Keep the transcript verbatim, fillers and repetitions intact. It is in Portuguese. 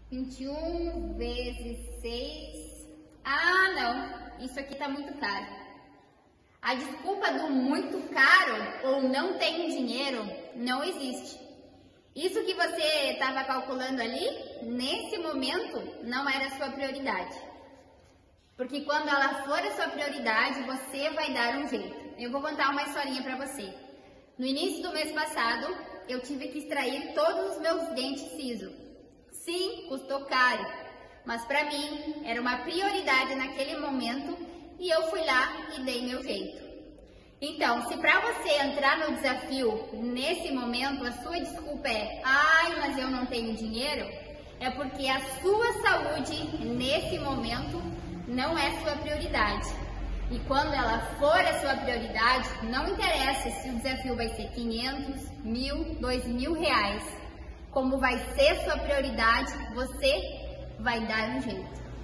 vinte e um vezes seis. Ah, não, isso aqui tá muito caro. A desculpa do muito caro ou não tenho dinheiro não existe. Isso que você estava calculando ali, nesse momento, não era a sua prioridade. Porque quando ela for a sua prioridade, você vai dar um jeito. Eu vou contar uma historinha para você. No início do mês passado, eu tive que extrair todos os meus dentes siso. Sim, custou caro, mas para mim era uma prioridade naquele momento e eu fui lá e dei meu jeito. Então, se para você entrar no desafio nesse momento, a sua desculpa é ai, mas eu não tenho dinheiro, é porque a sua saúde nesse momento não é sua prioridade. E quando ela for a sua prioridade, não interessa se o desafio vai ser quinhentos, mil, dois mil reais. Como vai ser sua prioridade, você vai dar um jeito.